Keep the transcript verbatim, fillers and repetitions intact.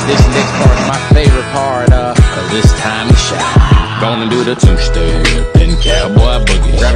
This next part's my favorite part, uh, cause this time to shine. Gonna do the two-step and cowboy boogie.